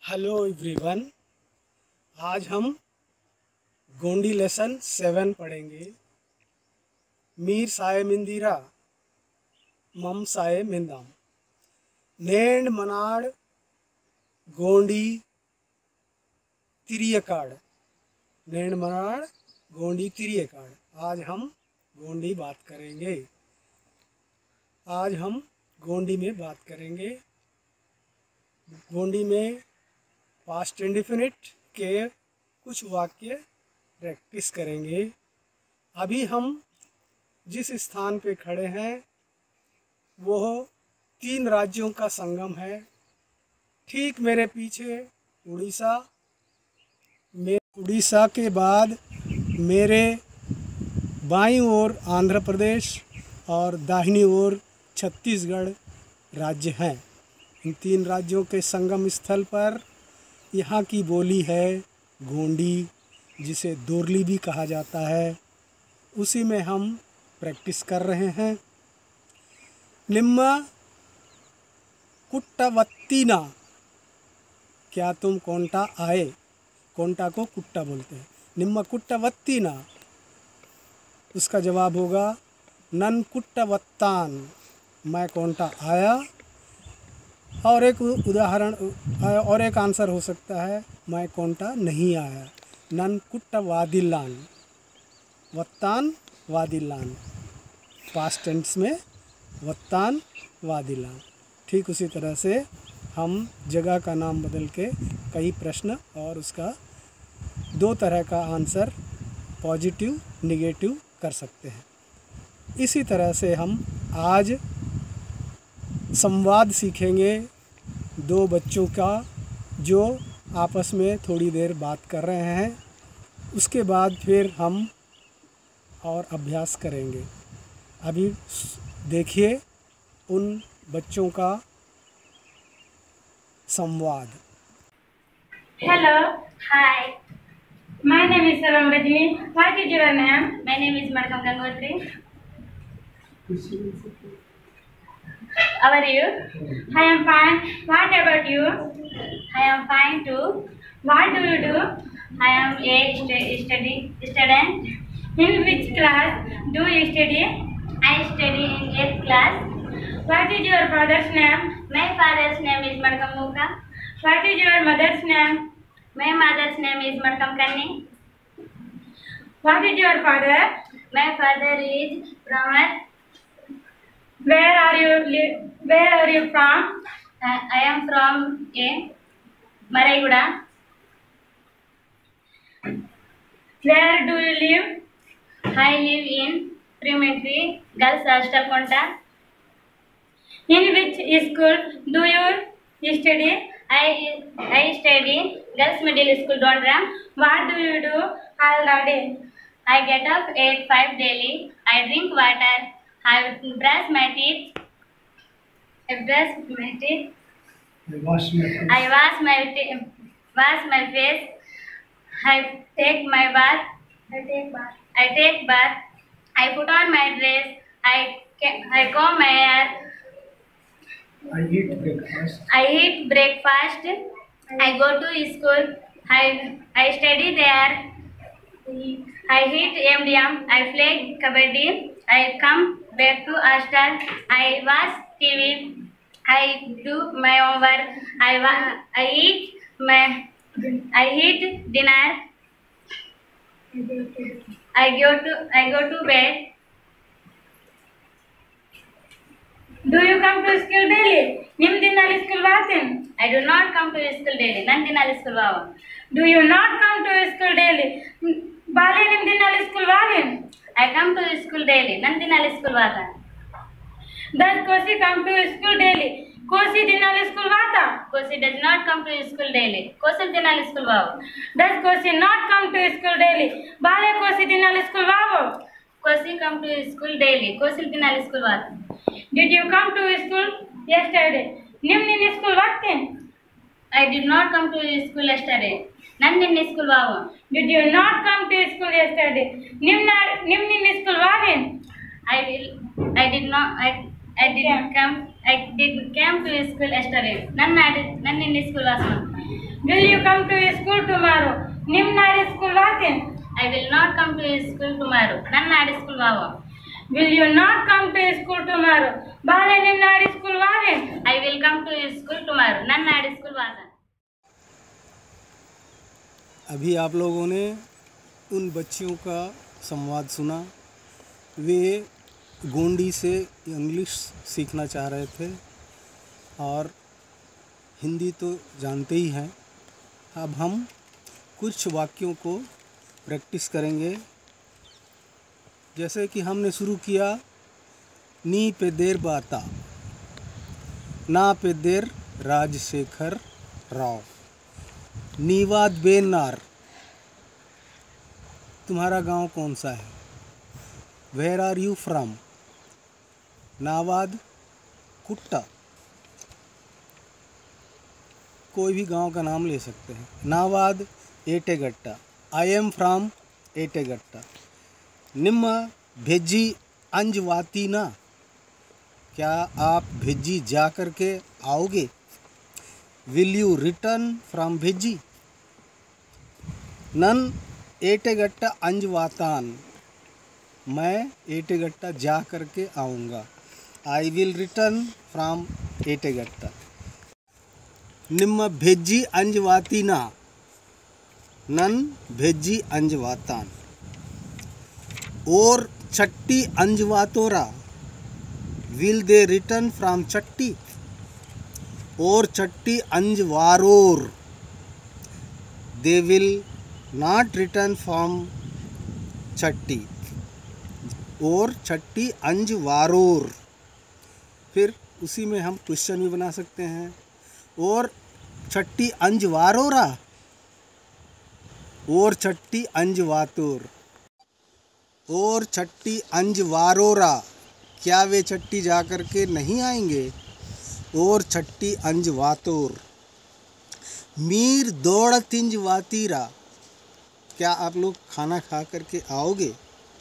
Hello everyone. आज हम Gondi lesson 7 पढ़ेंगे। मीर साए मिंदीरा मम साए मिंदाम नेंड मनाड़ गोंडी तिरियकाड़। नेंड मनाड़ गोंडी तिरियकाड़। आज हम गोंडी बात करेंगे। आज हम गोंडी में बात करेंगे। गोंडी में पास्ट इंडेफिनिट के कुछ वाक्य प्रैक्टिस करेंगे। अभी हम जिस स्थान पे खड़े हैं वो 3 राज्यों का संगम है। ठीक मेरे पीछे उड़ीसा, उड़ीसा के बाद मेरे बाईं ओर आंध्र प्रदेश और दाहिनी ओर छत्तीसगढ़ राज्य हैं। इन 3 राज्यों के संगम स्थल पर यहाँ की बोली है गोंडी, जिसे दोरली भी कहा जाता है। उसी में हम प्रैक्टिस कर रहे हैं। निम्मा कुट्टावत्तीना, क्या तुम कोंटा आए? कोंटा को कुट्टा बोलते हैं। निम्मा कुट्टावत्तीना, उसका जवाब होगा नन कुट्टावत्तान, मैं कोंटा आया। और एक उदाहरण और एक आंसर हो सकता है मैं कोंटा नहीं आया। नन कुट्टा वादिल्लान, वत्तान वादिल्लान, पास्ट टेंस में वत्तान वादिल्लान। ठीक उसी तरह से हम जगह का नाम बदल के कई प्रश्न और उसका 2 तरह का आंसर पॉजिटिव निगेटिव कर सकते हैं। इसी तरह से हम आज संवाद सीखेंगे 2 बच्चों का जो आपस में थोड़ी देर बात कर रहे हैं। उसके बाद फिर हम और अभ्यास करेंगे। अभी देखिए उन बच्चों का संवाद। Hello. Hi. My name is Salam Rajni. What is your name? My name is Madham Gangotri. How are you? I am fine. What about you? I am fine too. What do you do? I am a student. In which class do you study? I study in 8th class. What is your father's name? My father's name is Madham Mukha. What is your mother's name? My mother's name is Madham Kanni. What is your father? My father is Pramat. Where are you from? I am from Maraiguda. Where do you live? I live in Primetri, Girls Hostel, Konta. In which school do you study? I study Girls Middle School, Dondram. What do you do all the day? I get up at 5 daily. I drink water. I brush my teeth. I wash my face. I take my bath. I take bath. I put on my dress. I comb my hair. I eat breakfast. I go to school. I study there. I eat MDM. I play kabaddi. I come back to hostel. I watch TV. I do my homework. I eat dinner. I go to bed. Do you come to school daily? ನಿಮ್ ದಿನಾಲಿ school ಬರ್ತೀನಿ. I do not come to school daily. ನನ್ ದಿನಾಲಿ school ಬಾವ. Do you not come to school daily? ಬಾಲೆ ನಿಮ್ ದಿನಾಲಿ school ಬಾವೇನ್? I come to school daily. ನನ್ ದಿನಾಲಿ ಸ್ಕೂಲ್ ಬಾತ. Does Kosi come to school daily? Kosi ದಿನಾಲಿ ಸ್ಕೂಲ್ ಬಾತ? Kosi does not come to school daily. Kosi ದಿನಾಲಿ ಸ್ಕೂಲ್ ಬಾವ. Does Kosi not come to school daily? ಬಾಲೆ Kosi ದಿನಾಲಿ school ಬಾವೋ? Kosi come to school daily. Kosi ದಿನಾಲಿ school ಬಾತ. Did you come to school yesterday? ನಿಮ್ ನಿನ್ನ school ಬರ್ತೀನಿ. I did not come to school yesterday. ನನ್ ನಿನ್ನೆ ಸ್ಕೂಲ್ ಬಾವ. Did you not come to school yesterday? ನಿಮ್ ನಿನ್ನ ಸ್ಕೂಲ್ ಬಾವೇನ್? I did not. I didn't come to school yesterday. ನನ್ನ ನಿನ್ನೆ ಸ್ಕೂಲ್ ವಾಸ. Will you come to school tomorrow? ನಿಮ್ ನಾಳೆ ಸ್ಕೂಲ್ ವಾತೇನ್? I will not come to school tomorrow. ನನ್ನ ನಾಳೆ ಸ್ಕೂಲ್ ವಾವ. Will you not come to school tomorrow? ಬಾಲೆ ನಿಮ್ ನಾಳೆ ಸ್ಕೂಲ್ ವಾವೇನ್? I will come to school tomorrow. ನನ್ನ ನಾಳೆ ಸ್ಕೂಲ್ ವಾದ. अभी आप लोगों ने उन बच्चियों का संवाद सुना। वे गोंडी से इंग्लिश सीखना चाह रहे थे और हिंदी तो जानते ही हैं। अब हम कुछ वाक्यों को प्रैक्टिस करेंगे। जैसे कि हमने शुरू किया, नी पे देर बाता, ना पे देर राजशेखर राव, नीवाद बेनार, तुम्हारा गांव कौन सा है? Where are you from? नावाद कुट्टा, कोई भी गांव का नाम ले सकते हैं। नावाद Etegatta, I am from Etegatta. निम्मा भेजी अंजवाती ना, क्या आप भेजी जा कर के आओगे? Will you return from Bheji? नन एटेगट्टा अंजवातान, मैं एटेगट्टा जा कर के आऊँगा। I will return from Etegatta. निम्म भेजी अंजवाती ना, नन भेजी अंजवातान। और चट्टी अंजवातोरा, will they return from Chatti? और चट्टी अंजवारोर, they will not return from Chatti. और चट्टी अंजवारोर, फिर उसी में हम क्वेश्चन भी बना सकते हैं। और चट्टी अंजवारोरा, और चट्टी अंजवातोर। और चट्टी अंजवारोरा, क्या वे चट्टी जा कर के नहीं आएंगे? और चट्टी अंजवातोर। मीर दौड़ तिंजवातीरा, क्या आप लोग खाना खा कर के आओगे?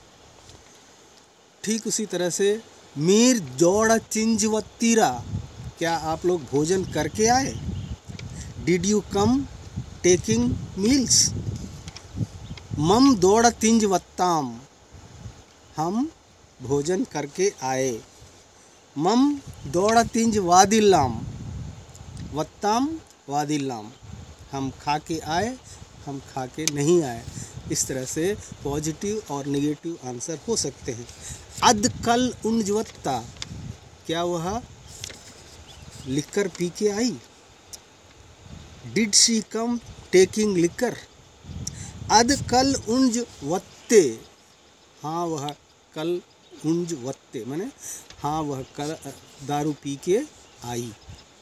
ठीक उसी तरह से मीर दौड़ चिंजवतीरा, क्या आप लोग भोजन करके आए? Did you come taking meals? मम दौड़ तिंजवत्ताम, हम भोजन करके आए। मम दौड़ तिंज वादिल्लाम, वत्ताम वादिल्लाम, हम खा के आए, हम खा के नहीं आए। इस तरह से पॉजिटिव और नेगेटिव आंसर हो सकते हैं। अद कल उंजवत्ता, क्या वह लिकर पी के आई? Did she come taking liquor? अद कल उंजवत्ते, हाँ वह कल उंजवत्ते माने हाँ वह कल दारू पी के आई।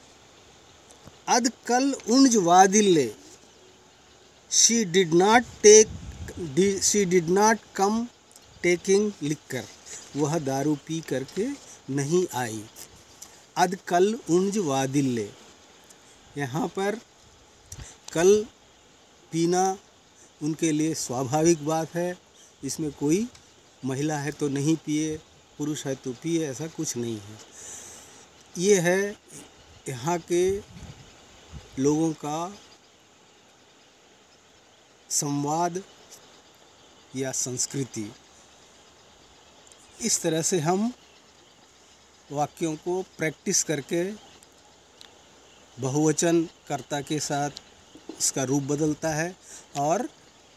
अद कल उंजवादिल्ले, she did not come taking liquor, वह दारू पी करके नहीं आई। अद कल उंजवादिल्ले, यहाँ पर कल पीना उनके लिए स्वाभाविक बात है। इसमें कोई महिला है तो नहीं पिए, पुरुष है तो पिए, ऐसा कुछ नहीं है। ये है यहाँ के लोगों का संवाद या संस्कृति। इस तरह से हम वाक्यों को प्रैक्टिस करके बहुवचन कर्ता के साथ इसका रूप बदलता है और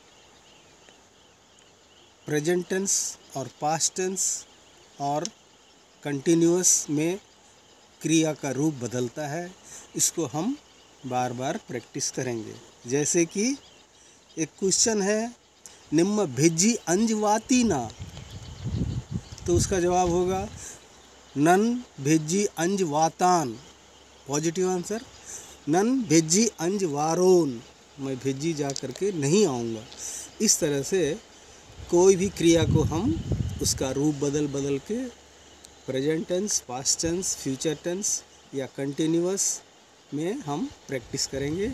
प्रेजेंट टेंस और पास्ट टेंस और कंटिन्यूअस में क्रिया का रूप बदलता है। इसको हम बार बार प्रैक्टिस करेंगे। जैसे कि एक क्वेश्चन है, निम्म भेजी अंजवाती ना, तो उसका जवाब होगा none Bheji अंजवातान, positive answer. None भेजी अंजवारोन, मैं भेजी जा करके नहीं आऊँगा। इस तरह से कोई भी क्रिया को हम उसका रूप बदल के present tense, past tense, future tense या कंटिन्यूअस में हम प्रैक्टिस करेंगे।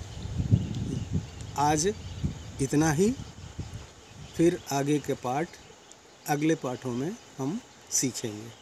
आज इतना ही, फिर आगे के पाठ अगले पाठों में हम सीखेंगे।